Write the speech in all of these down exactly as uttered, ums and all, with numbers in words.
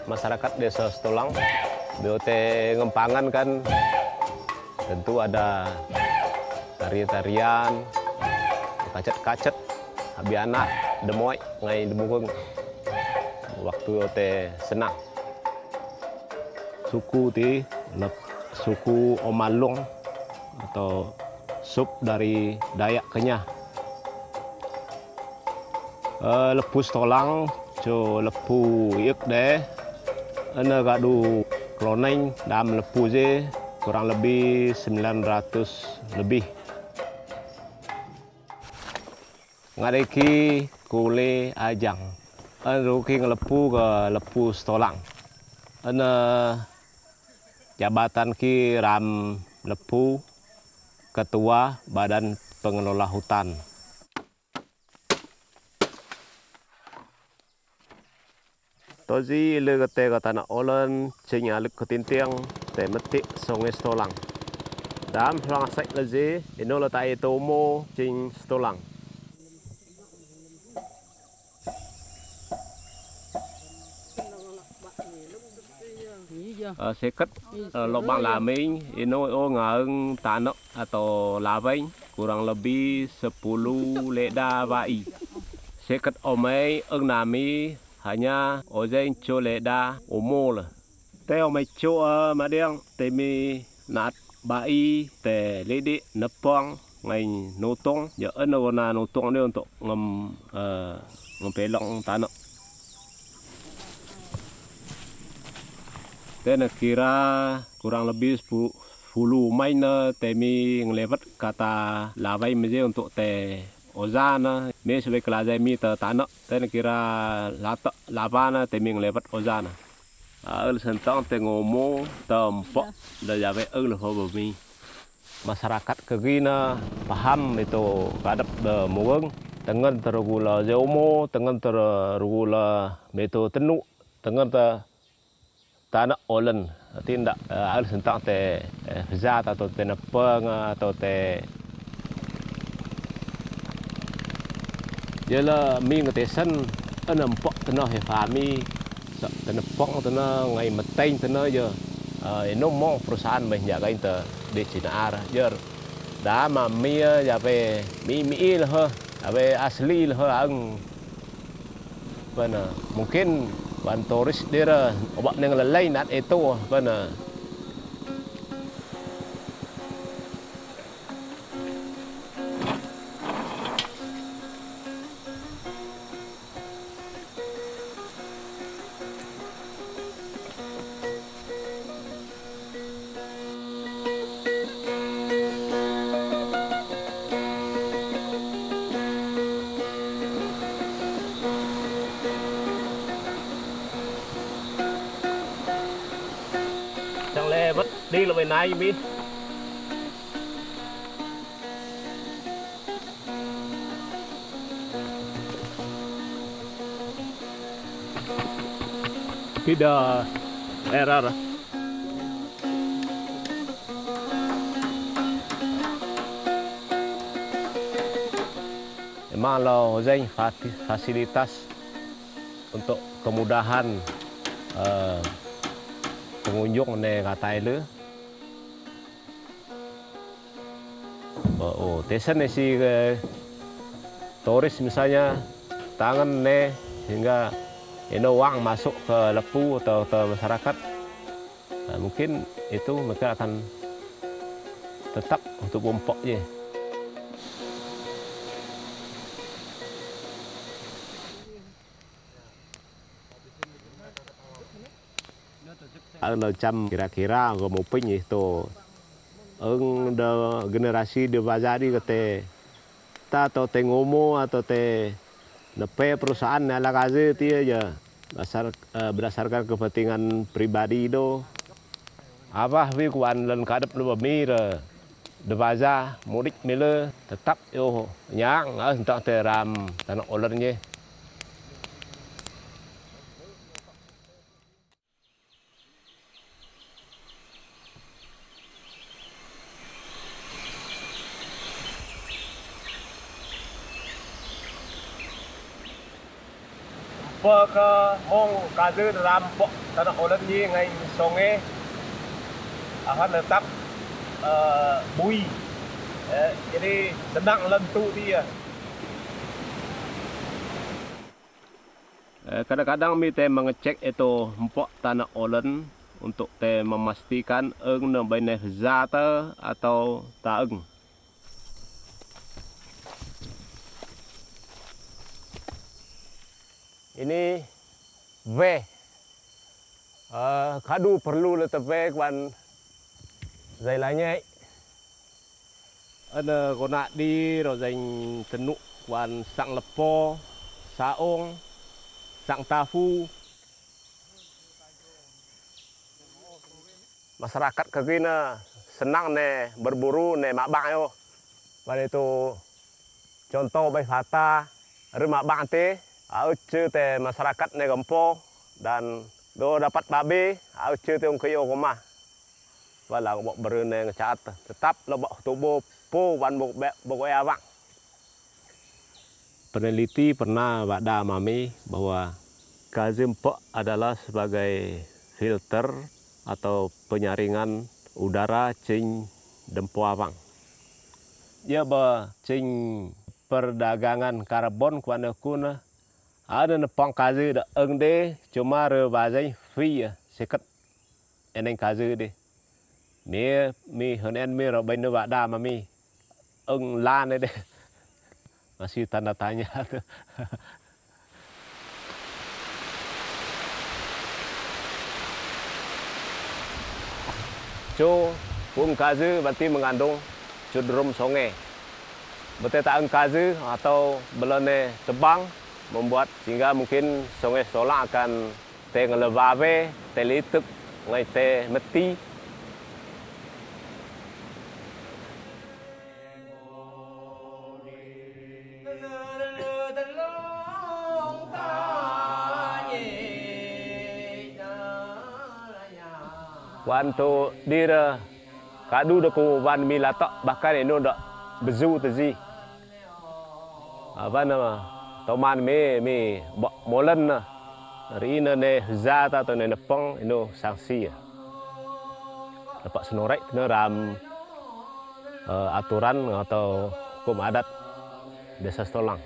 masyarakat desa Setulang, B O T Ngempangan kan tentu ada tarian-tarian, kacet-kacet, habis anak, demoy, ngai demukung. Waktu O T senang. Suku ti, suku Omalung atau sub dari Dayak Kenyah. Uh, lepu Setulang, jo lepu yuk deh. Ane gadu kloneng dalam lepu je kurang lebih sembilan ratus lebih. Ngadeki Kole Adjung. Ane ruki ngelepu ke lepu Setulang. Ane jabatan ki ram lepu ketua Badan Pengelola Hutan. Tozi le kate ka Tana Olen cing alik ketintiang te metik songe Setulang. Dam lang sek lezi ino la tai tomo cing Setulang. Uh, seket uh, lubang laming ino o ngaeng tanah atau laveng kurang lebih sepuluh leda vai. Seket omai eng nami hanya ozeng cho leda omol. Te omai cho uh, madiang temi nat bai te ledi nepang ngai notong ya eno na notong ni untuk ngem uh, ngempelong tanah. Dan kira kurang lebih sepuluh main temi ngelewat kata lavai meje untuk te ozana me sebagai kelazai mi te tanah dan kira lata lavana temi ngelewat ozana el sentang te ngomo tempok da jawe el hobi masyarakat kegina paham itu kadap de mueng tengen tergula jomo tengen tergula meto tenu tengen te Tana Olen tindak harus tentang te zat atau te nepeng atau te jela mi ngetesen enempok tenah he fami te nepong tenah ngai meteng tenah je ino mo perusahaan banyak kain te di Cina jer dah mami ya pe mi mi lah abe asli lah ang mana mungkin ban turis dia obat neng lelai nat itu mana đi là bên này mi tidak error emang lo danh fasilitas untuk kemudahan uh, pengunjung ne katai le. Oh, tesan si turis misalnya tangan ne sehingga ini uang masuk ke lepu atau ke masyarakat, nah, mungkin itu mereka akan tetap untuk bompok je. Ở trăm kira-kira có một pin itu eng de generasi de bazari kate ta atau te ngomo atau te nepe perusahaan ala kaze tie aja dasar berdasarkan kepentingan pribadi do apa wi kuan len kadep lu mir de baza mudik mile tetap yo nyang entak te ram Tana Olen nye. lupa ke mong kaze dalam pok Tana Olen ni ngai songai akan letak uh, bui. Eh, jadi senang lentuk dia. Kadang-kadang mi teh mengecek itu empok Tana Olen untuk teh memastikan eng na bainai zata atau tak eng. Ini V. Uh, kadu perlu letak V kawan zai lainnya. Ada kona di rozeng tenuk kawan sang lepo, saong, sang tafu. Masyarakat kegina senang ne berburu ne makbang yo. Pada itu contoh bayi fata, ada makbang te, au ce te masyarakat ne gempo dan do dapat babe, au ce te ungkyo koma. Walau bok berene ngecat, tetap lebok tubuh po wan bok bok awak. Peneliti pernah wada mami bahwa kaze empok adalah sebagai filter atau penyaringan udara cing dempo awang. Dia ba cing perdagangan karbon kuana kuna ada nepang kaze da eng de cuma re bazai free seket eneng kaze de. Mi mi honen mi ro bain wada mami eng lan de. Masih tanda tanya tu. Cu pun kaze berarti mengandung cudrum songai. Betul tak eng kaze atau belone tebang membuat sehingga mungkin songai solang akan te ngelebave, te lituk, ngai te meti. Wan tu dira kadu deku wan mi latak bahkan eno dak bezu tezi. Apa nama? Toman me me bok molen na. Rina ne zata atau ne nepang eno sanksi. Dapat senorek kena ram uh, aturan atau hukum adat desa Setulang.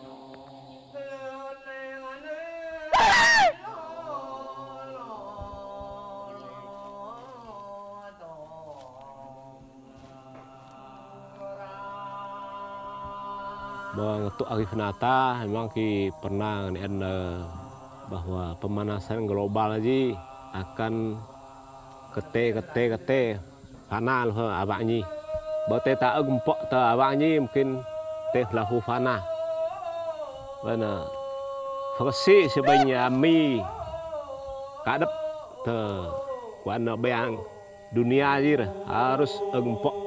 Untuk Arif Nata memang ki pernah ngen bahwa pemanasan global aja akan kete kete kete fana loh abangnya. Bete tak gempok tak abangnya mungkin teh lahu fana. Mana versi sebanyak mi kadep te kuana bayang dunia aja harus gempok.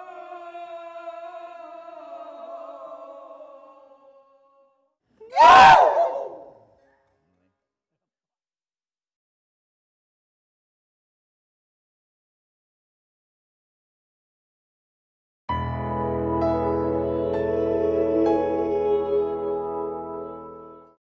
Ah!